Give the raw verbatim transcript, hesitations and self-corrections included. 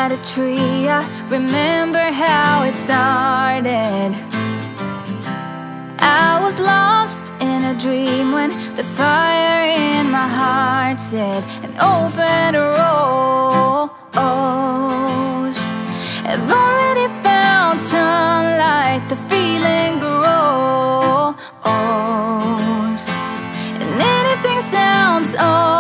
at a tree. I remember how it started. I was lost in a dream when the fire in my heart said an open rose. I've already found sunlight, the feeling grows, and anything sounds old.